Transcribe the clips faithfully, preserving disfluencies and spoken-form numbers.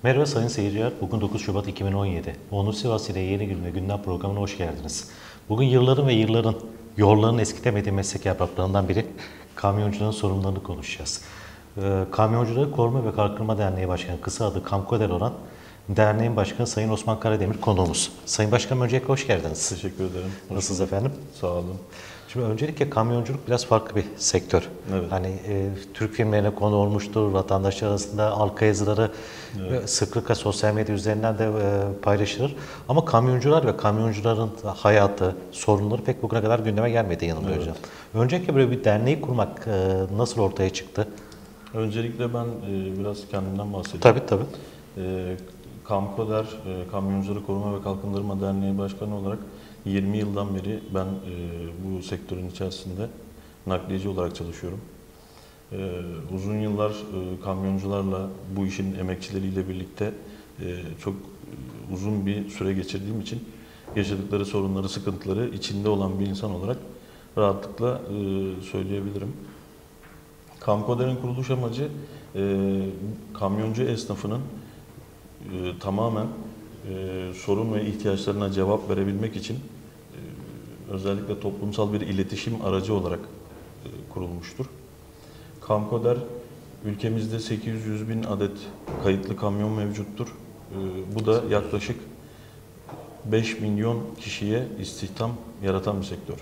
Merhaba sayın seyirciler. Bugün dokuz Şubat iki bin on yedi. Onur Sivas ile Yeni Gün ve Gündem programına hoş geldiniz. Bugün yılların ve yılların, yolların eskitemediği meslek yapraklarından biri kamyoncuların sorunlarını konuşacağız. Ee, Kamyoncuları Koruma ve Kalkınma Derneği Başkanı, kısa adı KAMKODER olan derneğin başkanı Sayın Osman Karademir konuğumuz. Sayın Başkanım, öncelikle hoş geldiniz. Teşekkür ederim. Nasılsınız efendim? Sağ olun. Şimdi öncelikle kamyonculuk biraz farklı bir sektör. Evet. Hani e, Türk filmlerine konu olmuştur, vatandaşlar arasında halka yazıları evet. sıklıkla sosyal medya üzerinden de e, paylaşılır. Ama kamyoncular ve kamyoncuların hayatı, sorunları pek bugüne kadar gündeme gelmedi yanılmıyorsam. Evet. Öncelikle böyle bir derneği kurmak e, nasıl ortaya çıktı? Öncelikle ben e, biraz kendimden bahsedeyim. Tabii tabii. E, KAMKODER, e, Kamyoncuları Koruma ve Kalkındırma Derneği Başkanı olarak yirmi yıldan beri ben e, bu sektörün içerisinde nakliyeci olarak çalışıyorum. E, uzun yıllar e, kamyoncularla, bu işin emekçileriyle birlikte e, çok uzun bir süre geçirdiğim için yaşadıkları sorunları, sıkıntıları içinde olan bir insan olarak rahatlıkla e, söyleyebilirim. KAMKODER'in kuruluş amacı e, kamyoncu esnafının e, tamamen e, sorun ve ihtiyaçlarına cevap verebilmek için e, özellikle toplumsal bir iletişim aracı olarak e, kurulmuştur. KAMKODER ülkemizde sekiz yüz bin adet kayıtlı kamyon mevcuttur. E, bu da yaklaşık beş milyon kişiye istihdam yaratan bir sektör.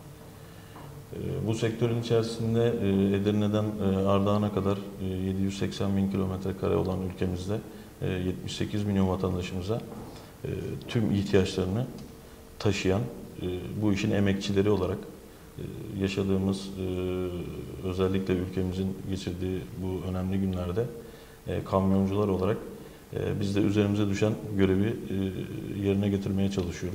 Bu sektörün içerisinde Edirne'den Ardahan'a kadar yedi yüz seksen bin kilometre kare olan ülkemizde yetmiş sekiz milyon vatandaşımıza tüm ihtiyaçlarını taşıyan, bu işin emekçileri olarak yaşadığımız, özellikle ülkemizin geçirdiği bu önemli günlerde kamyoncular olarak biz de üzerimize düşen görevi yerine getirmeye çalışıyoruz.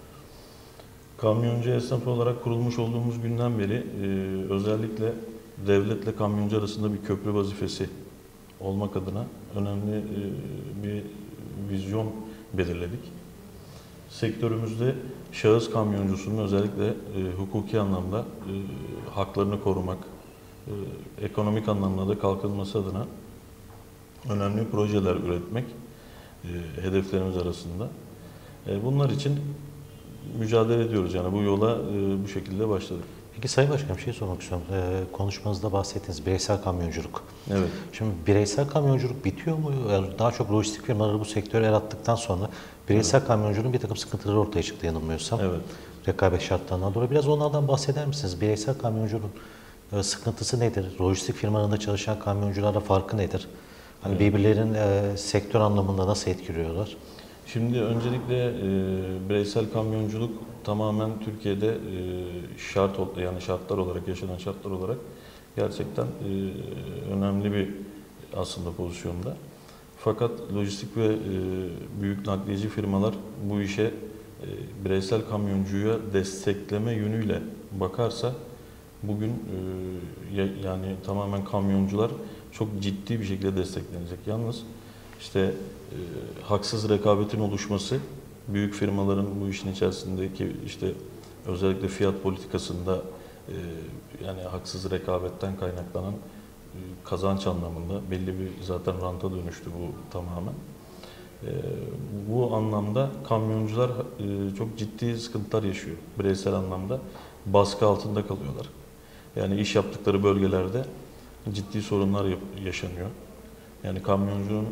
Kamyoncu esnafı olarak kurulmuş olduğumuz günden beri e, özellikle devletle kamyoncu arasında bir köprü vazifesi olmak adına önemli e, bir vizyon belirledik. Sektörümüzde şahıs kamyoncusunun özellikle e, hukuki anlamda e, haklarını korumak, e, ekonomik anlamda da kalkınması adına önemli projeler üretmek e, hedeflerimiz arasında. E, bunlar için mücadele ediyoruz, yani bu yola e, bu şekilde başladık. Peki Sayın Başkanım, bir şey sormak istiyorum. Ee, konuşmanızda bahsettiğiniz bireysel kamyonculuk. Evet. Şimdi bireysel kamyonculuk bitiyor mu? Yani daha çok lojistik firmaları bu sektöre el attıktan sonra bireysel evet. kamyonculuğun bir takım sıkıntıları ortaya çıktı yanılmıyorsam. Evet. Rekabet şartlarından dolayı. Biraz onlardan bahseder misiniz? Bireysel kamyonculuğun e, sıkıntısı nedir? Lojistik firmalarında çalışan kamyoncularla farkı nedir? Hani evet. birbirlerinin e, sektör anlamında nasıl etkiliyorlar? Şimdi öncelikle e, bireysel kamyonculuk tamamen Türkiye'de e, şart yani şartlar olarak yaşanan şartlar olarak gerçekten e, önemli bir aslında pozisyonda. Fakat lojistik ve e, büyük nakliyeci firmalar bu işe e, bireysel kamyoncuya destekleme yönüyle bakarsa bugün e, yani tamamen kamyoncular çok ciddi bir şekilde desteklenecek. Yalnız işte e, haksız rekabetin oluşması, büyük firmaların bu işin içerisindeki işte özellikle fiyat politikasında e, yani haksız rekabetten kaynaklanan e, kazanç anlamında belli bir zaten ranta dönüştü bu tamamen. E, bu anlamda kamyoncular e, çok ciddi sıkıntılar yaşıyor. Bireysel anlamda baskı altında kalıyorlar. Yani iş yaptıkları bölgelerde ciddi sorunlar yaşanıyor. Yani kamyoncunun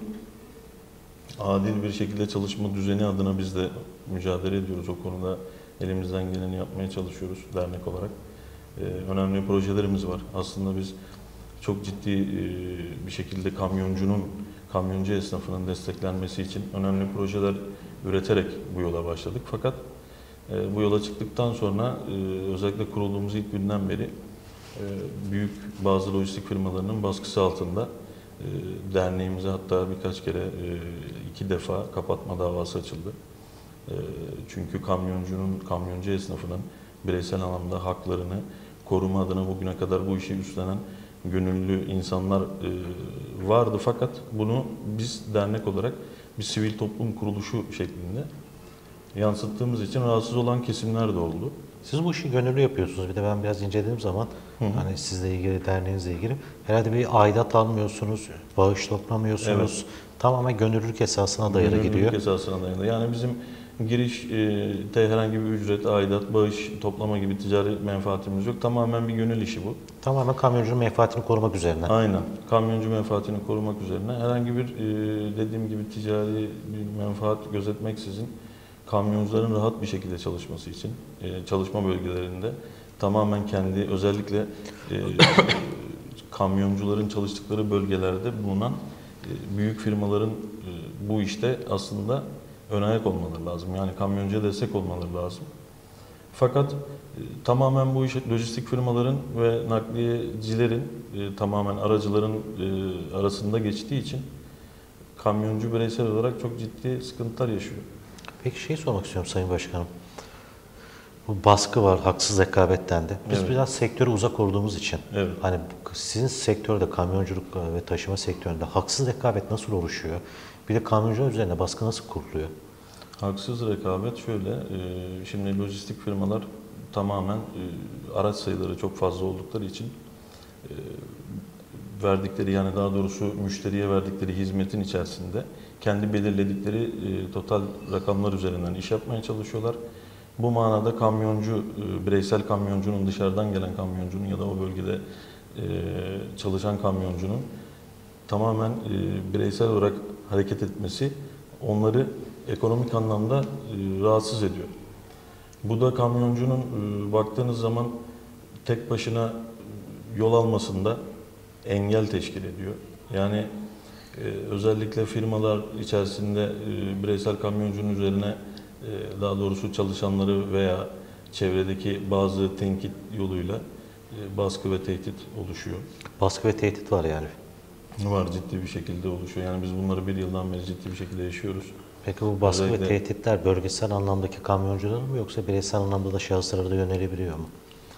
adil bir şekilde çalışma düzeni adına biz de mücadele ediyoruz. O konuda elimizden geleni yapmaya çalışıyoruz dernek olarak. Ee, önemli projelerimiz var. Aslında biz çok ciddi e, bir şekilde kamyoncunun, kamyoncu esnafının desteklenmesi için önemli projeler üreterek bu yola başladık. Fakat e, bu yola çıktıktan sonra e, özellikle kurulduğumuz ilk günden beri e, büyük bazı lojistik firmalarının baskısı altında derneğimize hatta birkaç kere iki defa kapatma davası açıldı. Çünkü kamyoncunun, kamyoncu esnafının bireysel anlamda haklarını koruma adına bugüne kadar bu işi üstlenen gönüllü insanlar vardı. Fakat bunu biz dernek olarak bir sivil toplum kuruluşu şeklinde yansıttığımız için rahatsız olan kesimler de oldu. Siz bu işi gönüllü yapıyorsunuz. Bir de ben biraz incelediğim zaman Hı hı. Hani sizle ilgili, derneğinizle ilgili. Herhalde bir aidat almıyorsunuz, bağış toplamıyorsunuz. Evet. Tamamen gönüllülük esasına dayalı gidiyor. Gönüllülük esasına dayalı. Yani bizim girişte herhangi bir ücret, aidat, bağış toplama gibi ticari menfaatimiz yok. Tamamen bir gönül işi bu. Tamamen kamyoncunun menfaatini korumak üzerine. Aynen. Kamyoncu menfaatini korumak üzerine herhangi bir e, dediğim gibi ticari bir menfaat gözetmeksizin kamyoncuların rahat bir şekilde çalışması için e, çalışma bölgelerinde tamamen kendi özellikle e, kamyoncuların çalıştıkları bölgelerde bulunan e, büyük firmaların e, bu işte aslında ön ayak olmaları lazım. Yani kamyoncuya destek olmaları lazım. Fakat e, tamamen bu iş lojistik firmaların ve nakliyecilerin e, tamamen aracıların e, arasında geçtiği için kamyoncu bireysel olarak çok ciddi sıkıntılar yaşıyor. Peki şey sormak istiyorum Sayın Başkanım. Bu baskı var, haksız rekabetten de. Biz Evet. biraz sektöre uzak olduğumuz için, Evet. hani sizin sektörde, kamyonculuk ve taşıma sektöründe haksız rekabet nasıl oluşuyor? Bir de kamyoncular üzerine baskı nasıl kuruluyor? Haksız rekabet şöyle, e, şimdi lojistik firmalar tamamen e, araç sayıları çok fazla oldukları için e, verdikleri yani daha doğrusu müşteriye verdikleri hizmetin içerisinde kendi belirledikleri e, total rakamlar üzerinden iş yapmaya çalışıyorlar. Bu manada kamyoncu, e, bireysel kamyoncunun, dışarıdan gelen kamyoncunun ya da o bölgede e, çalışan kamyoncunun tamamen e, bireysel olarak hareket etmesi onları ekonomik anlamda e, rahatsız ediyor. Bu da kamyoncunun e, baktığınız zaman tek başına yol almasında engel teşkil ediyor. Yani e, özellikle firmalar içerisinde e, bireysel kamyoncunun üzerine e, daha doğrusu çalışanları veya çevredeki bazı tenkit yoluyla e, baskı ve tehdit oluşuyor. Baskı ve tehdit var yani. Var, ciddi bir şekilde oluşuyor. Yani biz bunları bir yıldan beri ciddi bir şekilde yaşıyoruz. Peki bu baskı Özellikle- ve tehditler bölgesel anlamdaki kamyonculara mı yoksa bireysel anlamda da şahıslara da yönelebiliyor mu?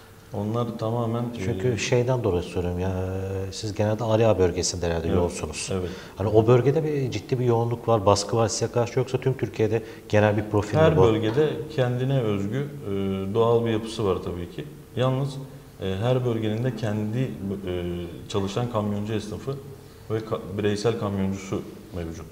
Onlar tamamen Çünkü e, şeyden dolayı soruyorum ya, siz genelde Ali Ağa bölgesinde herhalde Evet, yoğunsunuz. evet. Hani o bölgede bir ciddi bir yoğunluk var, baskı var size karşı, yoksa tüm Türkiye'de genel bir profil mi her bu? bölgede kendine özgü e, doğal bir yapısı var tabii ki. Yalnız e, her bölgenin de kendi e, çalışan kamyoncu esnafı ve ka- bireysel kamyoncusu mevcut.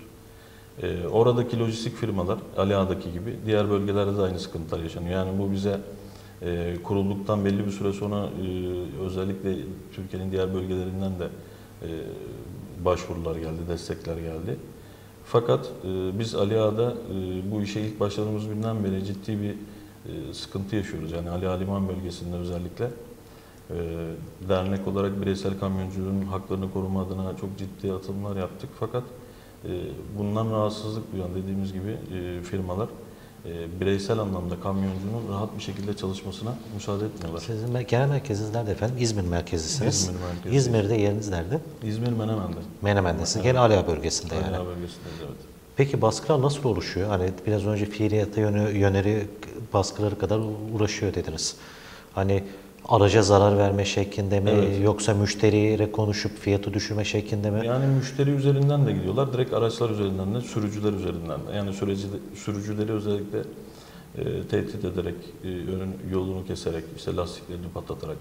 E, oradaki lojistik firmalar, Ali Ağa'daki gibi diğer bölgelerde de aynı sıkıntılar yaşanıyor. Yani bu bize e, kurulduktan belli bir süre sonra e, özellikle Türkiye'nin diğer bölgelerinden de e, başvurular geldi, destekler geldi. Fakat e, biz Ali Ağa'da e, bu işe ilk başladığımız günden beri ciddi bir e, sıkıntı yaşıyoruz. Yani Ali Ağa Liman bölgesinde özellikle e, dernek olarak bireysel kamyonculuğun haklarını koruma adına çok ciddi atılımlar yaptık. Fakat e, bundan rahatsızlık duyan dediğimiz gibi e, firmalar e, bireysel anlamda kamyoncunun rahat bir şekilde çalışmasına müsaade etmiyorlar. Sizin mer- genel merkeziniz nerede efendim? İzmir merkezisiniz. İzmir merkezdeyiz. İzmir'de yeriniz nerede? İzmir Menemen'de. Menemen'de. Siz Evet. gene Ali Ağa bölgesinde Ali yani. Ağa bölgesindeyiz, evet. Peki baskılar nasıl oluşuyor? Hani biraz önce fiiliyata yönü, yöneri baskıları kadar uğraşıyor dediniz. Hani araca zarar verme şeklinde mi, Evet. yoksa müşteriyle konuşup fiyatı düşürme şeklinde mi? Yani müşteri üzerinden de gidiyorlar, direkt araçlar üzerinden de, sürücüler üzerinden de. Yani süreci, sürücüleri özellikle e, tehdit ederek, e, önün, yolunu keserek, işte lastiklerini patlatarak,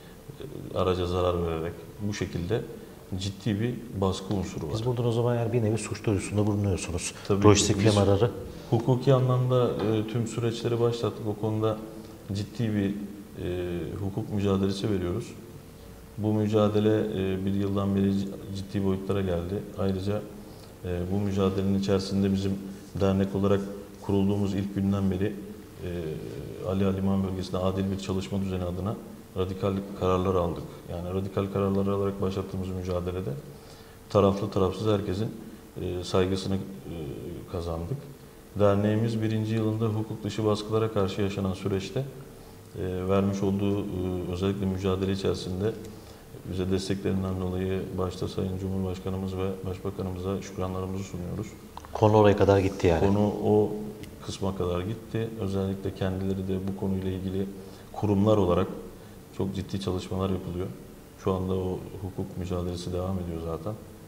e, araca zarar vererek bu şekilde ciddi bir baskı unsuru var. Biz buradan o zaman yani bir nevi suç duyurusunda bulunuyorsunuz. Tabii ki. Lojistik Biz- firmaları. Hukuki anlamda e, tüm süreçleri başlattık. O konuda ciddi bir e, hukuk mücadelesi veriyoruz. Bu mücadele e, bir yıldan beri ciddi boyutlara geldi. Ayrıca e, bu mücadelenin içerisinde bizim dernek olarak kurulduğumuz ilk günden beri e, Ali Ağa Liman bölgesinde adil bir çalışma düzeni adına radikal kararlar aldık. Yani radikal kararlar alarak başlattığımız mücadelede taraflı tarafsız herkesin e, saygısını e, kazandık. Derneğimiz birinci yılında hukuk dışı baskılara karşı yaşanan süreçte e, vermiş olduğu e, özellikle mücadele içerisinde bize desteklerinden dolayı başta Sayın Cumhurbaşkanımız ve Başbakanımıza şükranlarımızı sunuyoruz. Konu oraya kadar gitti yani. Konu o kısma kadar gitti. Özellikle kendileri de bu konuyla ilgili kurumlar olarak çok ciddi çalışmalar yapılıyor. Şu anda o hukuk mücadelesi devam ediyor zaten.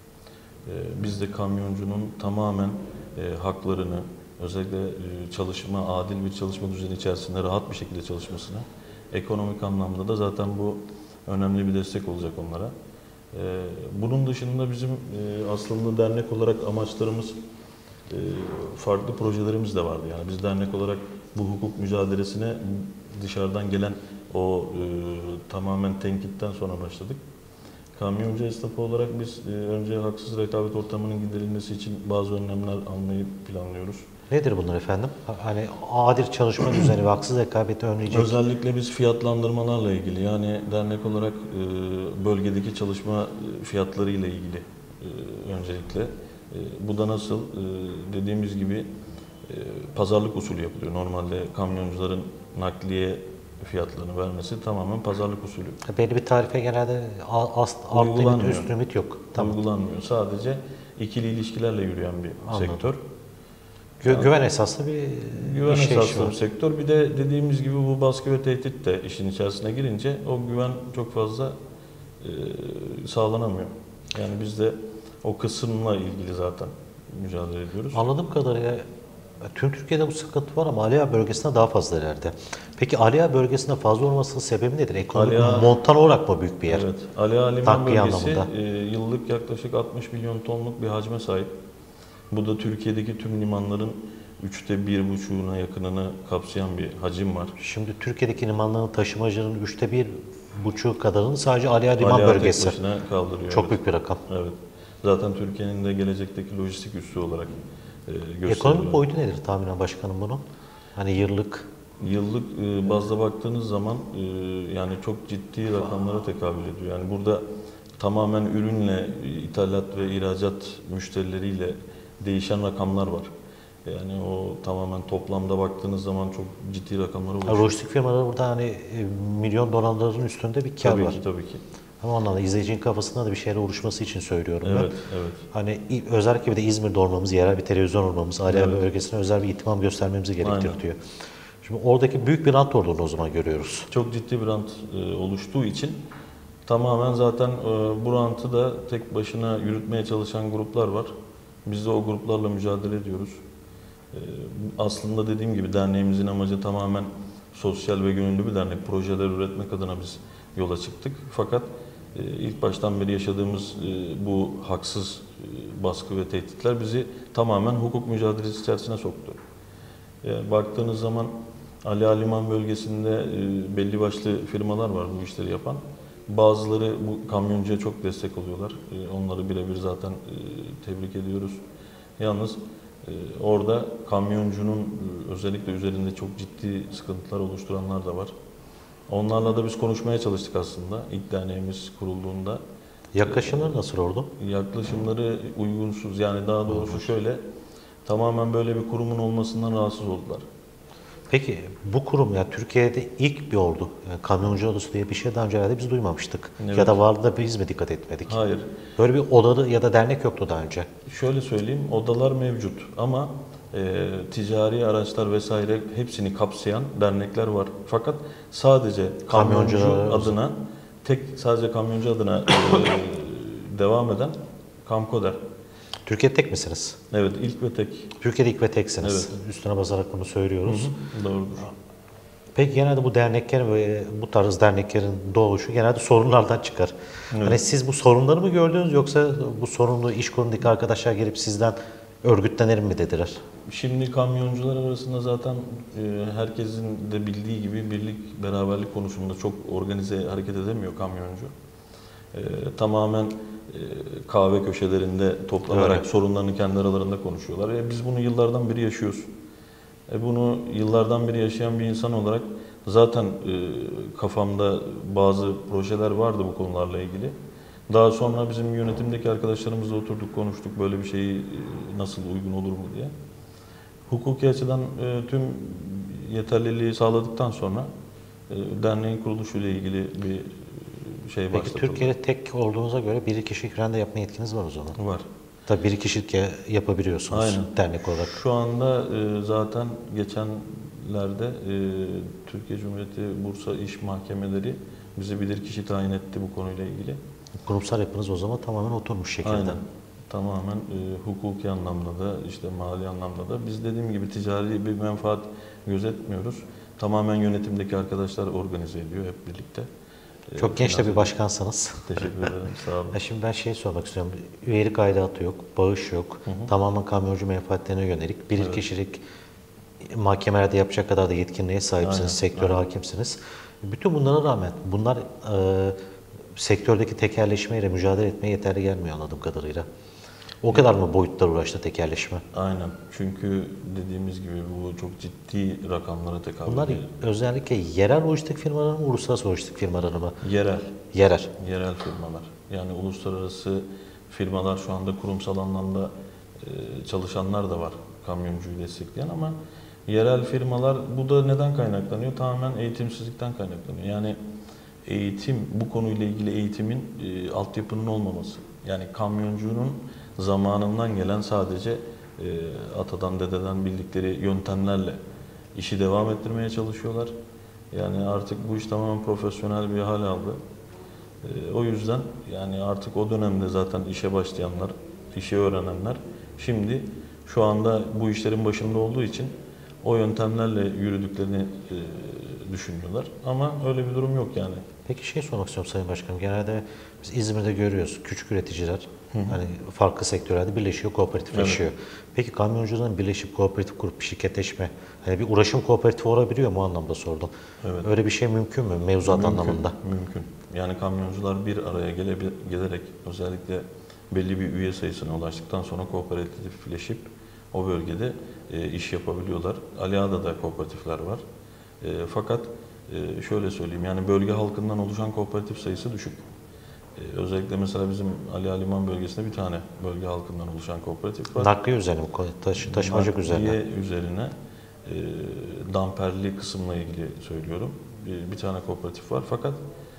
Ee, Biz de kamyoncunun tamamen e, haklarını, özellikle e, çalışma, adil bir çalışma düzeni içerisinde rahat bir şekilde çalışmasını, ekonomik anlamda da zaten bu önemli bir destek olacak onlara. Ee, bunun dışında bizim e, aslında dernek olarak amaçlarımız, e, farklı projelerimiz de vardı. Yani biz dernek olarak bu hukuk mücadelesine dışarıdan gelen o e, tamamen tenkitten sonra başladık. Kamyoncu esnafı olarak biz e, önce haksız rekabet ortamının giderilmesi için bazı önlemler almayı planlıyoruz. Nedir bunlar efendim? Hani adil çalışma düzeni ve haksız rekabeti önleyecek. Özellikle biz fiyatlandırmalarla ilgili, yani dernek olarak e, bölgedeki çalışma fiyatları ile ilgili e, öncelikle. E, bu da nasıl? E, dediğimiz gibi e, pazarlık usulü yapılıyor. Normalde kamyoncuların nakliye fiyatlarını vermesi tamamen pazarlık usulü. Belli bir tarife genelde alt, alt limit, üst limit yok. Tamam. Uygulanmıyor. Sadece ikili ilişkilerle yürüyen bir Anladım. sektör. Gü yani, güven esaslı bir güven iş esaslı bir sektör. Bir de dediğimiz gibi bu baskı ve tehdit de işin içerisine girince o güven çok fazla e, sağlanamıyor. Yani biz de o kısımla ilgili zaten mücadele ediyoruz. Anladığım kadarıyla tüm Türkiye'de bu sıkıntı var ama Aliağa bölgesinde daha fazla ileride. Peki Aliağa bölgesinde fazla olmasının sebebi nedir? Ekonomik Aliağa, montan olarak mı büyük bir yer? Evet. Aliağa Liman Takviye bölgesi anlamında. e, yıllık yaklaşık altmış milyon tonluk bir hacme sahip. Bu da Türkiye'deki tüm limanların üçte bir buçuğuna yakınını kapsayan bir hacim var. Şimdi Türkiye'deki limanların taşımacının üçte bir buçuğu kadarını sadece Aliağa Liman Aliağa bölgesi. tek başına kaldırıyor. Çok evet. büyük bir rakam. Evet. Zaten Türkiye'nin de gelecekteki lojistik üssü olarak e, gösteriliyor. Ekonomik boyutu nedir tahminen başkanım bunun? Hani yıllık? Yıllık e, bazda baktığınız zaman e, yani çok ciddi rakamlara tekabül ediyor. Yani burada tamamen ürünle, ithalat ve ihracat müşterileriyle değişen rakamlar var. Yani o tamamen toplamda baktığınız zaman çok ciddi rakamlara ulaşıyor. Lojistik firmaları burada hani e, milyon dolarların üstünde bir kar tabii var. Ki, tabii ki. Ama onlarla izleyicinin kafasında da bir şeyler oluşması için söylüyorum evet, ben. Evet. Hani özellikle bir de İzmir'de olmamız, yerel bir televizyon olmamız, Aliağa Evet. bölgesine özel bir ihtimam göstermemizi gerektirir Aynen. diyor. Şimdi oradaki büyük bir rant olduğunu o zaman görüyoruz. Çok ciddi bir rant e, oluştuğu için tamamen zaten e, bu rantı da tek başına yürütmeye çalışan gruplar var. Biz de o gruplarla mücadele ediyoruz. E, aslında dediğim gibi derneğimizin amacı tamamen sosyal ve gönüllü bir dernek. Projeler üretmek adına biz yola çıktık. Fakat e, ilk baştan beri yaşadığımız e, bu haksız e, baskı ve tehditler bizi tamamen hukuk mücadelesi içerisine soktu. E, baktığınız zaman Aliağa Liman bölgesinde e, belli başlı firmalar var bu işleri yapan. Bazıları bu kamyoncuya çok destek oluyorlar. E, onları birebir zaten e, tebrik ediyoruz. Yalnız e, orada kamyoncunun e, özellikle üzerinde çok ciddi sıkıntılar oluşturanlar da var. Onlarla da biz konuşmaya çalıştık aslında ilk derneğimiz kurulduğunda. Yaklaşımları nasıl oldu? Yaklaşımları uygunsuz. Yani daha doğrusu şöyle, tamamen böyle bir kurumun olmasından rahatsız oldular. Peki bu kurum ya Türkiye'de ilk bir oldu. Yani kamyoncu odası diye bir şey daha önce herhalde biz duymamıştık. Evet. Ya da vardı da biz mi dikkat etmedik? Hayır. Böyle bir odalı ya da dernek yoktu daha önce. Şöyle söyleyeyim, odalar mevcut ama e, ticari araçlar vesaire hepsini kapsayan dernekler var. Fakat sadece kamyoncu Kamyoncular adına, tek sadece kamyoncu adına e, devam eden Kamkoder. Türkiye'de tek misiniz? Evet, ilk ve tek. Türkiye'de ilk ve teksiniz. Evet. Üstüne basarak bunu söylüyoruz. Hı hı, doğrudur. Peki genelde bu derneklerin ve bu tarz derneklerin doğuşu genelde sorunlardan çıkar. Evet. Hani siz bu sorunları mı gördünüz yoksa bu sorunlu iş konudaki arkadaşlar gelip sizden örgütlenelim mi dediler? Şimdi kamyoncular arasında zaten e, herkesin de bildiği gibi birlik, beraberlik konusunda çok organize hareket edemiyor kamyoncu. E, tamamen e, kahve köşelerinde toplanarak Evet. sorunlarını kendi aralarında konuşuyorlar. E, biz bunu yıllardan beri yaşıyoruz. E, bunu yıllardan beri yaşayan bir insan olarak zaten e, kafamda bazı projeler vardı bu konularla ilgili. Daha sonra bizim yönetimdeki arkadaşlarımızla oturduk, konuştuk böyle bir şeyi e, nasıl uygun olur mu diye. Hukuki açıdan e, tüm yeterliliği sağladıktan sonra e, derneğin kuruluşuyla ilgili bir şey Peki başlatıldı. Türkiye'de tek olduğunuza göre bir kişilik rende yapma yetkiniz var o zaman. Var. Tabii bir kişilik ya- yapabiliyorsunuz Aynen. dernek olarak. Şu anda e, zaten geçenlerde e, Türkiye Cumhuriyeti Bursa İş Mahkemeleri bize bilirkişi tayin etti bu konuyla ilgili. Kurumsal yapınız o zaman tamamen oturmuş şekilde. Aynen. Tamamen e, hukuki anlamda da işte mali anlamda da biz dediğim gibi ticari bir menfaat gözetmiyoruz. Tamamen yönetimdeki arkadaşlar organize ediyor hep birlikte. e, Çok genç de finanse- bir başkansanız. Teşekkür ederim. Sağ olun. Ya şimdi ben şey sormak istiyorum. Üyelik aidatı yok, bağış yok. Tamamen kamyoncu menfaatlerine yönelik. Bir kişilik mahkemelerde yapacak kadar da yetkinliğe sahipsiniz, Aynen, sektöre hakimsiniz. Bütün bunlara rağmen bunlar e, sektördeki tekelleşmeyle mücadele etmeye yeterli gelmiyor anladığım kadarıyla. O kadar mı boyutlar uğraştı tekelleşme? Aynen. Çünkü dediğimiz gibi bu çok ciddi rakamlara tekabül Bunlar ediyor. özellikle yerel lojistik firmaları mı, uluslararası lojistik firmaları mı? Yerel. Yerel. Yerel firmalar. Yani uluslararası firmalar şu anda kurumsal anlamda e, çalışanlar da var kamyoncuyu destekleyen ama yerel firmalar bu da neden kaynaklanıyor? Tamamen eğitimsizlikten kaynaklanıyor. Yani eğitim, bu konuyla ilgili eğitimin e, altyapının olmaması. Yani kamyoncunun zamanından gelen sadece e, atadan dededen bildikleri yöntemlerle işi devam ettirmeye çalışıyorlar. Yani artık bu iş tamamen profesyonel bir hal aldı. E, o yüzden yani artık o dönemde zaten işe başlayanlar, işi öğrenenler şimdi şu anda bu işlerin başında olduğu için o yöntemlerle yürüdüklerini e, düşünüyorlar. Ama öyle bir durum yok yani. Peki şey sormak istiyorum Sayın Başkanım. Genelde biz İzmir'de görüyoruz küçük üreticiler hani farklı sektörlerde birleşiyor, kooperatifleşiyor. Peki kamyoncuların birleşip kooperatif kurup bir şirketleşme, hani bir uğraşım kooperatifi olabiliyor mu o anlamda sordum. Evet. Öyle bir şey mümkün mü mevzuat Mümkün, anlamında? Mümkün. Yani kamyoncular bir araya gele, gelerek özellikle belli bir üye sayısına ulaştıktan sonra kooperatifleşip o bölgede e, iş yapabiliyorlar. Ali Ağa'da da kooperatifler var. E, fakat e, şöyle söyleyeyim yani bölge halkından oluşan kooperatif sayısı düşük. E, özellikle mesela bizim Ali Ağa Liman bölgesinde bir tane bölge halkından oluşan kooperatif var. Nakliye üzerine mi? Taşı, taşımacılık üzerine. Nakliye üzerine e, damperli kısımla ilgili söylüyorum. Bir, bir tane kooperatif var fakat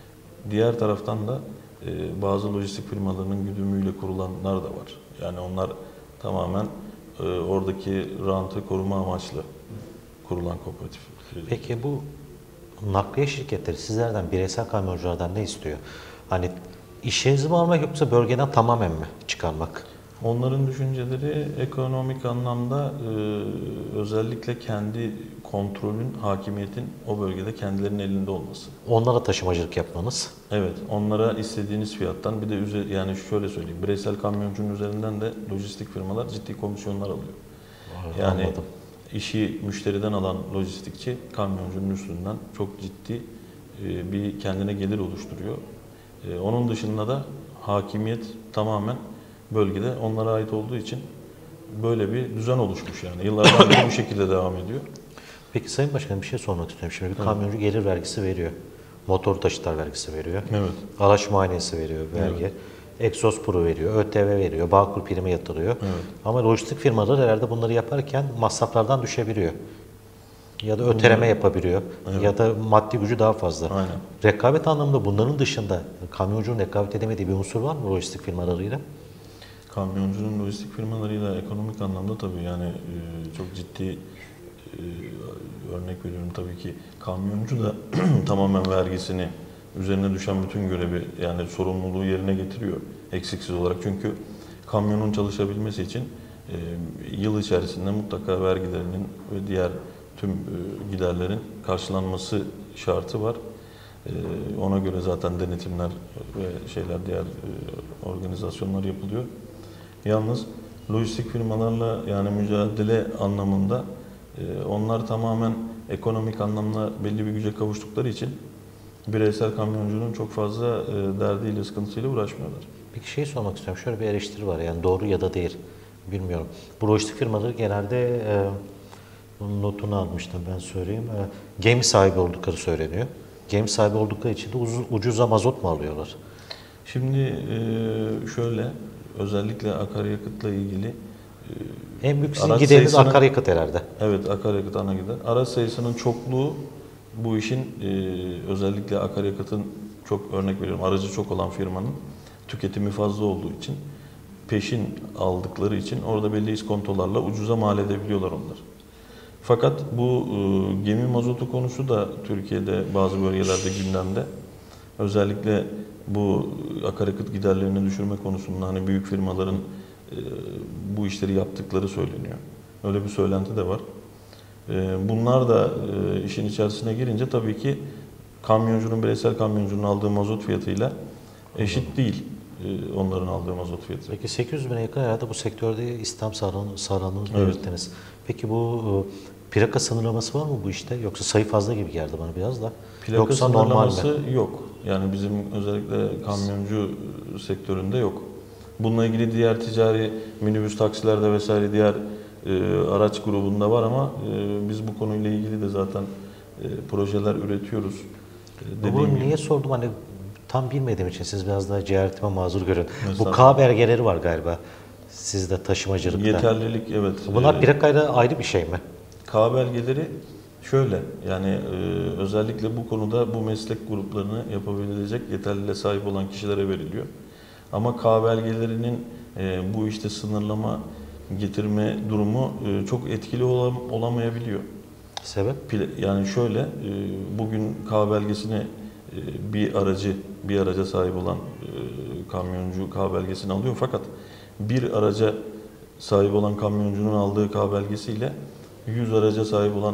diğer taraftan da e, bazı lojistik firmalarının güdümüyle kurulanlar da var. Yani onlar tamamen e, oradaki rantı koruma amaçlı kurulan kooperatif. Peki bu nakliye şirketleri sizlerden, bireysel kamyonculardan ne istiyor? Hani işinizi mi almak yoksa bölgeden tamamen mi çıkarmak? Onların düşünceleri ekonomik anlamda e, özellikle kendi kontrolün, hakimiyetin o bölgede kendilerinin elinde olması. Onlara taşımacılık yapmanız. Evet, onlara istediğiniz fiyattan bir de üze, yani şöyle söyleyeyim, bireysel kamyoncunun üzerinden de lojistik firmalar ciddi komisyonlar alıyor. Yani Anladım. işi müşteriden alan lojistikçi kamyoncunun üstünden çok ciddi e, bir kendine gelir oluşturuyor. E, onun dışında da hakimiyet tamamen bölgede onlara ait olduğu için böyle bir düzen oluşmuş yani. Yıllardan beri bu şekilde devam ediyor. Peki Sayın Başkanım bir şey sormak istiyorum. Şimdi bir kamyoncu gelir vergisi veriyor. Motor taşıtlar vergisi veriyor. Evet. Araç muayenesi veriyor vergi. Evet. Egzoz puru veriyor. ÖTV veriyor. Bağkur primi yatırıyor. Evet. Ama lojistik firmalar herhalde bunları yaparken masraflardan düşebiliyor. Ya da öteleme yapabiliyor. Evet. Ya da maddi gücü daha fazla. Aynen. Rekabet anlamında bunların dışında kamyoncunun rekabet edemediği bir unsur var mı lojistik firmalarıyla? Kamyoncunun lojistik firmalarıyla ekonomik anlamda tabii yani e, çok ciddi e, örnek veriyorum tabii ki kamyoncu da tamamen vergisini üzerine düşen bütün görevi yani sorumluluğu yerine getiriyor eksiksiz olarak. Çünkü kamyonun çalışabilmesi için e, yıl içerisinde mutlaka vergilerinin ve diğer tüm e, giderlerin karşılanması şartı var. E, ona göre zaten denetimler ve şeyler diğer e, organizasyonlar yapılıyor. Yalnız lojistik firmalarla yani mücadele anlamında e, onlar tamamen ekonomik anlamda belli bir güce kavuştukları için bireysel kamyoncunun çok fazla e, derdiyle, sıkıntısıyla uğraşmıyorlar. Peki şey sormak istiyorum. Şöyle bir eleştiri var yani doğru ya da değil. Bilmiyorum. Bu lojistik firmaları genelde e, bunun notunu almıştım ben söyleyeyim. E, gemi sahibi oldukları söyleniyor. Gemi sahibi oldukları için de ucuz, ucuza mazot mu alıyorlar? Şimdi e, şöyle özellikle akaryakıtla ilgili e, En büyük sizin araç gideriniz sayısının- akaryakıt herhalde. Evet, akaryakıt ana gider. Araç sayısının çokluğu bu işin e, özellikle akaryakıtın çok örnek veriyorum aracı çok olan firmanın tüketimi fazla olduğu için peşin aldıkları için orada belli iskontolarla ucuza mal edebiliyorlar onlar. Fakat bu e, gemi mazotu konusu da Türkiye'de bazı bölgelerde gündemde. Özellikle bu akaryakıt giderlerini düşürme konusunda hani büyük firmaların e, bu işleri yaptıkları söyleniyor. Öyle bir söylenti de var. E, bunlar da e, işin içerisine girince tabii ki kamyoncunun, bireysel kamyoncunun aldığı mazot fiyatıyla eşit değil e, onların aldığı mazot fiyatı. Peki sekiz yüz bine yakın herhalde bu sektörde istihdam sağlan- sağlandığını Evet. belirttiniz. Peki bu e, plaka sınırlaması var mı bu işte? Yoksa sayı fazla gibi geldi bana biraz da. Plaka Yoksa normal mi? sınırlaması yok. Yani bizim özellikle kamyoncu sektöründe yok. Bununla ilgili diğer ticari minibüs taksilerde vesaire diğer e, araç grubunda var ama e, biz bu konuyla ilgili de zaten e, projeler üretiyoruz. E, Bunu dediğim gibi. niye sordum hani tam bilmediğim için siz biraz daha ciğertime mazur görün. Bu Mesela- K belgeleri var galiba sizde taşımacılıkta. Yeterlilik, evet. Bunlar E, plakayla ayrı bir şey mi? K belgeleri şöyle, yani e, özellikle bu konuda bu meslek gruplarını yapabilecek yeterliliğe sahip olan kişilere veriliyor. Ama K belgelerinin e, bu işte sınırlama getirme durumu e, çok etkili olam, olamayabiliyor. Sebep? Pla- Yani şöyle, e, bugün K belgesini e, bir aracı, bir araca sahip olan e, kamyoncu K belgesini alıyor fakat bir araca sahip olan kamyoncunun aldığı K belgesiyle yüz araca sahip olan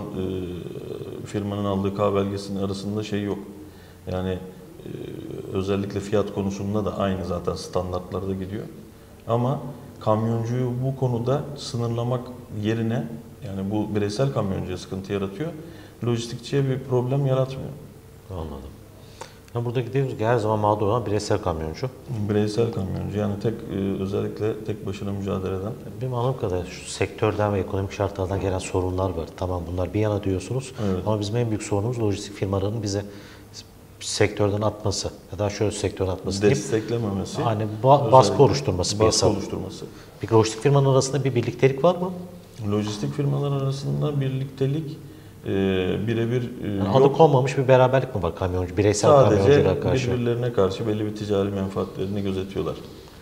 e, firmanın aldığı K belgesinin arasında şey yok. Yani e, özellikle fiyat konusunda da aynı zaten standartlarda gidiyor. Ama kamyoncuyu bu konuda sınırlamak yerine, yani bu bireysel kamyoncuya sıkıntı yaratıyor. Lojistikçiye bir problem yaratmıyor. Anladım. Ya burada gidiyoruz ki her zaman mağdur olan bireysel kamyoncu. Bireysel kamyoncu, yani tek e, özellikle tek başına mücadele eden. Benim anladığım kadarıyla şu sektörden ve ekonomik şartlardan gelen sorunlar var. Tamam bunlar bir yana diyorsunuz Evet. ama bizim en büyük sorunumuz lojistik firmalarının bize sektörden atması ya da şöyle sektörden atması deyip Desteklememesi. hani ba- baskı özellikle oluşturması baskı piyasada. oluşturması. Peki lojistik firmanın arasında bir birliktelik var mı? Lojistik firmalar arasında birliktelik e, birebir e, Yani yok. adı konmamış bir beraberlik mi var kamyoncu, bireysel Sadece kamyonculara karşı? birbirlerine karşı belli bir ticari menfaatlerini gözetiyorlar.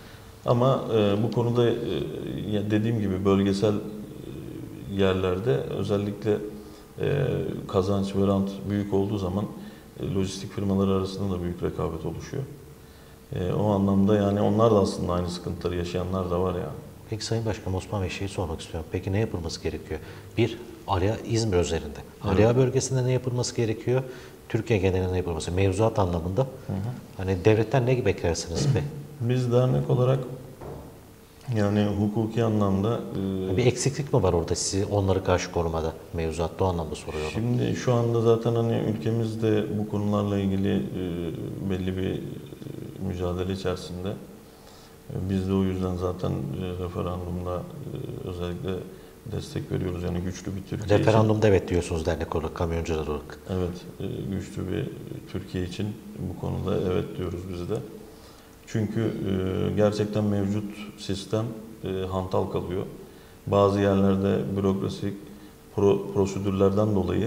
Ama e, bu konuda e, ya dediğim gibi bölgesel e, yerlerde özellikle e, kazanç ve rant büyük olduğu zaman e, lojistik firmaları arasında da büyük rekabet oluşuyor. E, o anlamda yani onlar da aslında aynı sıkıntıları yaşayanlar da var yani. Peki Sayın Başkanım Osman Bey şeyi sormak istiyorum. Peki ne yapılması gerekiyor? Bir, Aliya İzmir özelinde. Aliya bölgesinde ne yapılması gerekiyor? Türkiye genelinde ne yapılması? Mevzuat anlamında. Hı hı. Hani devletten ne beklersiniz be? Biz dernek olarak yani hukuki anlamda e, Bir eksiklik mi var orada sizi onları karşı korumada? Mevzuatta o anlamda soruyorum. şimdi şu anda zaten hani ülkemizde bu konularla ilgili e, belli bir e, mücadele içerisinde. E, Biz de o yüzden zaten e, referandumda e, özellikle destek veriyoruz. Yani güçlü bir Türkiye için. Referandumda evet diyorsunuz dernek olarak, kamyoncular olarak. Evet, e, güçlü bir Türkiye için bu konuda evet diyoruz biz de. Çünkü e, gerçekten mevcut sistem e, hantal kalıyor. Bazı yerlerde bürokrasi pro, prosedürlerden dolayı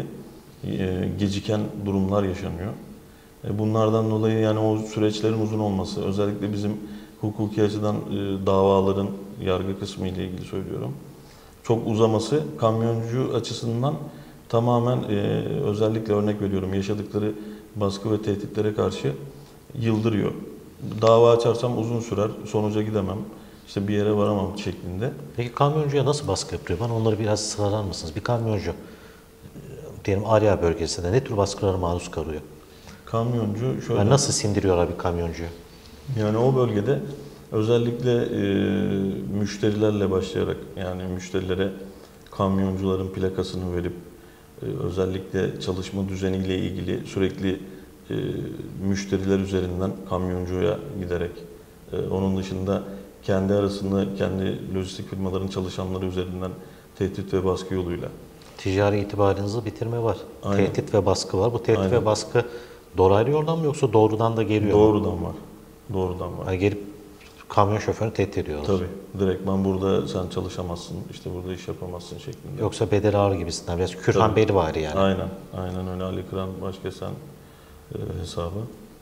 e, geciken durumlar yaşanıyor. E, bunlardan dolayı yani o süreçlerin uzun olması, özellikle bizim hukuki açıdan e, davaların yargı kısmı ile ilgili söylüyorum. Çok uzaması kamyoncu açısından tamamen e, özellikle örnek veriyorum yaşadıkları baskı ve tehditlere karşı yıldırıyor. Dava açarsam uzun sürer, sonuca gidemem, işte bir yere varamam şeklinde. Peki kamyoncuya nasıl baskı yapıyor? Bana onları biraz sıralar mısınız? Bir kamyoncu, e, diyelim Aliya bölgesinde ne tür baskılara maruz kalıyor? Kamyoncu şöyle, Yani nasıl sindiriyorlar bir kamyoncuyu? yani o bölgede özellikle e, müşterilerle başlayarak yani müşterilere kamyoncuların plakasını verip e, özellikle çalışma düzeniyle ilgili sürekli e, müşteriler üzerinden kamyoncuya giderek e, onun dışında kendi arasında kendi lojistik firmaların çalışanları üzerinden tehdit ve baskı yoluyla. Ticari itibarınızı bitirme var. Aynen. Tehdit ve baskı var. Bu tehdit Aynen. ve baskı dolaylı yoldan mı yoksa doğrudan da geliyor mu? Doğrudan var. Doğrudan var. Yani gelip kamyon şoförünü tehdit ediyorlar. Tabii. Direkt ben burada sen çalışamazsın, işte burada iş yapamazsın şeklinde. Yoksa bedel ağır gibisinden biraz Kürhan Tabii. Beyli var yani. Aynen. Aynen öyle Ali Kıran Başkesen e, hesabı.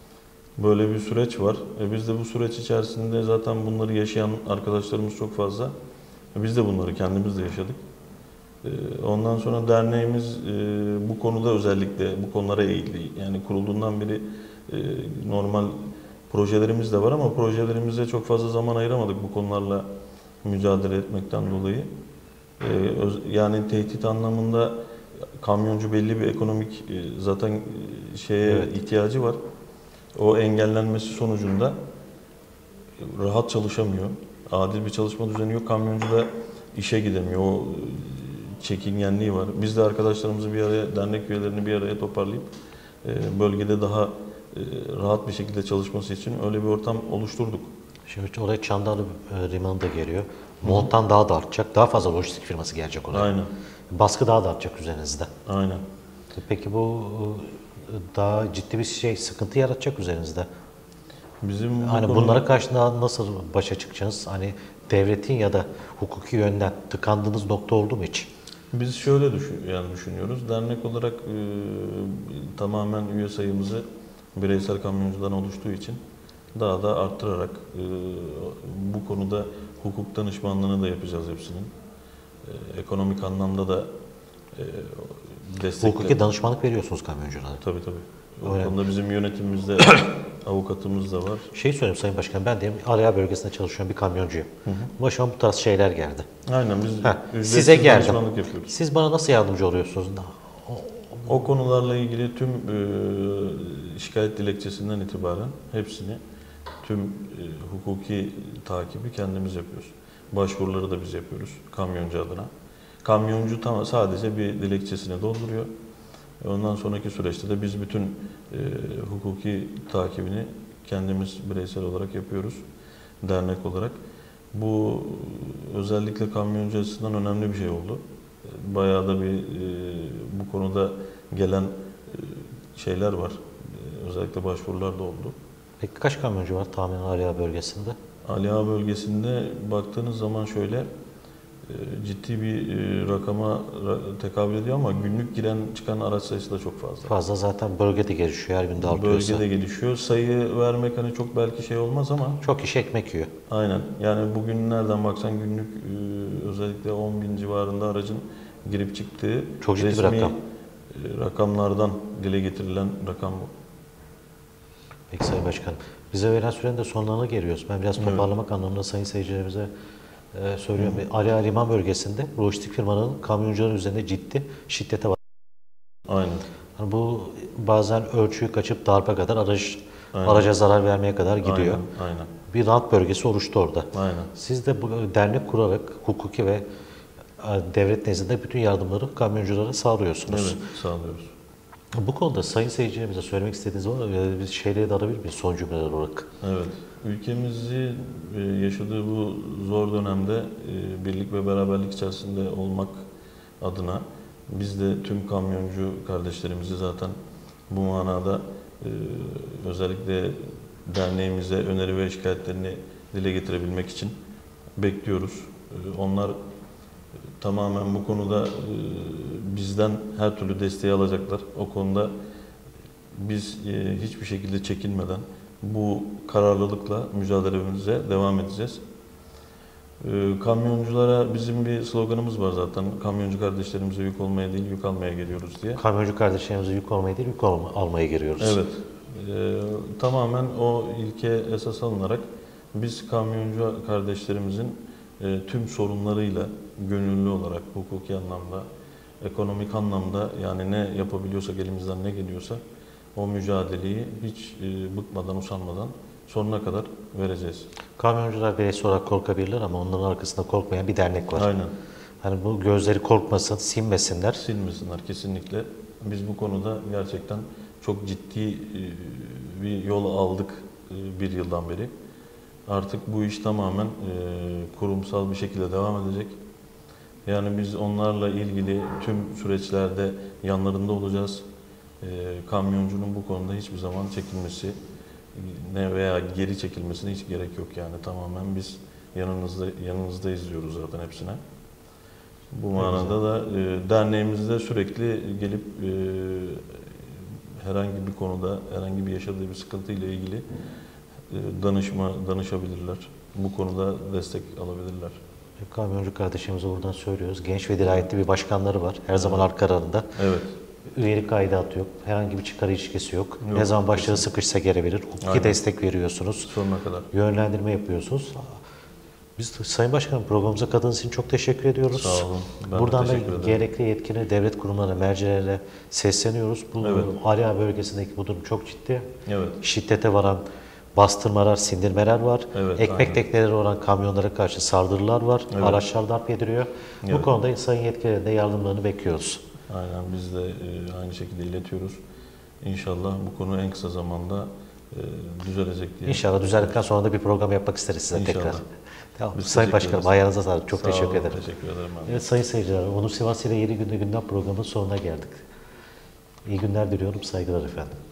Böyle bir süreç var. E, biz de bu süreç içerisinde zaten bunları yaşayan arkadaşlarımız çok fazla. E, biz de bunları kendimiz de yaşadık. E, ondan sonra derneğimiz e, bu konuda özellikle bu konulara eğildi. Yani kurulduğundan beri e, normal projelerimiz de var ama projelerimize çok fazla zaman ayıramadık bu konularla mücadele etmekten dolayı. E, öz, yani tehdit anlamında kamyoncu belli bir ekonomik e, zaten e, şeye Evet. ihtiyacı var. O engellenmesi sonucunda rahat çalışamıyor. Adil bir çalışma düzeni yok. Kamyoncu da işe gidemiyor. O e, çekingenliği var. Biz de arkadaşlarımızı bir araya, dernek üyelerini bir araya toparlayıp e, bölgede daha e, rahat bir şekilde çalışması için öyle bir ortam oluşturduk. Şimdi oraya Çandarlı e, limanı da geliyor. Monttan daha da artacak. Daha fazla lojistik firması gelecek oraya. Aynen. Baskı daha da artacak üzerinizde. Aynen. Peki bu e, daha ciddi bir şey, sıkıntı yaratacak üzerinizde. Bizim bu Hani konuda- bunlara karşı daha nasıl başa çıkacaksınız? Hani devletin ya da hukuki yönden tıkandığınız nokta oldu mu hiç? Biz şöyle düşün, yani düşünüyoruz. Dernek olarak e, tamamen üye sayımızı bireysel kamyoncudan oluştuğu için daha da arttırarak e, bu konuda hukuk danışmanlığını da yapacağız hepsinin. E, ekonomik anlamda da e, destekle. Hukuki danışmanlık veriyorsunuz kamyonculara. Tabii tabii. O Öyle. konuda bizim yönetimimizde avukatımız da var. Şey söyleyeyim Sayın Başkanım, ben de Araya bölgesinde çalışan bir kamyoncuyum. Başıma bu tarz şeyler geldi. Aynen biz Heh, ücretsiz size geldim. danışmanlık yapıyoruz. Siz bana nasıl yardımcı oluyorsunuz? O konularla ilgili tüm e, şikayet dilekçesinden itibaren hepsini, tüm e, hukuki takibi kendimiz yapıyoruz. Başvuruları da biz yapıyoruz kamyoncu adına. Kamyoncu tam sadece bir dilekçesini dolduruyor. Ondan sonraki süreçte de biz bütün e, hukuki takibini kendimiz bireysel olarak yapıyoruz, dernek olarak. Bu özellikle kamyoncu açısından önemli bir şey oldu. Bayağı da bir e, bu konuda gelen e, şeyler var. E, özellikle başvurular da oldu. Peki kaç kamyoncu var tahminen Araya bölgesinde? Ali Ağa bölgesinde baktığınız zaman şöyle e, ciddi bir e, rakama ra- tekabül ediyor ama günlük giren çıkan araç sayısı da çok fazla. Fazla, zaten bölgede gelişiyor, her gün de artıyorsa. Bölgede gelişiyor. Sayı vermek hani çok belki şey olmaz ama Çok iş ekmek yiyor. aynen. Yani bugün nereden baksan günlük e, özellikle on bin civarında aracın girip çıktığı Çok ciddi bir resmi rakam. e, rakamlardan dile getirilen rakam bu. Peki Sayın Başkanım, bize verilen sürenin de sonlarına geliyoruz. Ben biraz toparlamak anlamında sayın seyircilerimize e, söylüyorum. Araya liman bölgesinde lojistik firmanın kamyoncuların üzerinde ciddi şiddete var. Aynen. Yani bu bazen ölçüyü kaçıp darpa kadar aracı, Aynen. araca zarar vermeye kadar gidiyor. Aynen. Aynen. Bir rant bölgesi oluştu orada. Aynen. Siz de bu dernek kurarak hukuki ve e, devlet nezdinde bütün yardımları kamyonculara sağlıyorsunuz. Evet, sağlıyoruz. Bu konuda sayın seyircilerimize söylemek istediğiniz var mı? Ya da biz şeyleri de alabilir miyiz son cümleler olarak? Evet. Ülkemizi e, yaşadığı bu zor dönemde e, birlik ve beraberlik içerisinde olmak adına biz de tüm kamyoncu kardeşlerimizi zaten bu manada e, özellikle derneğimize öneri ve şikayetlerini dile getirebilmek için bekliyoruz. E, Onlar e, tamamen bu konuda e, bizden her türlü desteği alacaklar. O konuda biz e, hiçbir şekilde çekinmeden bu kararlılıkla mücadelemize devam edeceğiz. E, kamyonculara bizim bir sloganımız var zaten. Kamyoncu kardeşlerimize yük olmaya değil, yük almaya geliyoruz diye. Kamyoncu kardeşlerimize yük olmaya değil, yük olma, almaya giriyoruz. Evet. E, tamamen o ilke esas alınarak biz kamyoncu kardeşlerimizin e, tüm sorunlarıyla gönüllü olarak hukuki anlamda, ekonomik anlamda yani ne yapabiliyorsak elimizden ne geliyorsa o mücadeleyi hiç e, bıkmadan, usanmadan sonuna kadar vereceğiz. Kamyoncular bireysel olarak korkabilirler ama onların arkasında korkmayan bir dernek var. Aynen. Hani bu gözleri korkmasın, sinmesinler. Silmesinler kesinlikle. Biz bu konuda gerçekten çok ciddi e, bir yol aldık e, bir yıldan beri. Artık bu iş tamamen e, kurumsal bir şekilde devam edecek. Yani biz onlarla ilgili tüm süreçlerde yanlarında olacağız. E, kamyoncunun bu konuda hiçbir zaman çekilmesi ne veya geri çekilmesine hiç gerek yok yani. Tamamen biz yanınızda yanınızda izliyoruz zaten hepsine. Bu manada da e, derneğimizde sürekli gelip e, herhangi bir konuda, herhangi bir yaşadığı bir sıkıntı ile ilgili e, danışma, danışabilirler. Bu konuda destek alabilirler. Kamyoncu kardeşimize buradan söylüyoruz. Genç ve dirayetli bir başkanları var. Her zaman arkalarında. Evet. Üyelik aidatı yok. Herhangi bir çıkar ilişkisi yok. Yok, Ne zaman başları sıkışsa gelebilir. Hukuki Aynen. destek veriyorsunuz. Sonuna kadar. Yönlendirme yapıyorsunuz. Biz de Sayın Başkanım programımıza katıldığınız için çok teşekkür ediyoruz. Sağ olun. Ben de Buradan da teşekkür ederim. gerekli yetkili devlet kurumlarına, mercilerine sesleniyoruz. Bu Evet. Arya bölgesindeki bu durum çok ciddi. Evet. Şiddete varan bastırmalar, sindirmeler var. Evet, Ekmek aynen. tekneleri olan kamyonlara karşı saldırılar var. Evet. Araçlar darp ediliyor. Bu Evet. konuda sayın yetkililerin de yardımlarını bekliyoruz. Aynen biz de e, aynı şekilde iletiyoruz. İnşallah bu konu en kısa zamanda e, düzelecek diye. İnşallah düzeldikten sonra da bir program yapmak isteriz size İnşallah. tekrar. Tamam. Biz Sayın teşekkür Başkanım ederiz. ayağınıza sağlık. Çok Sağ teşekkür olun, ederim. Teşekkür ederim ben de. Evet sayın seyirciler, Onur Sivas ile Yeni Günde Gündem programının sonuna geldik. İyi günler diliyorum, saygılar efendim.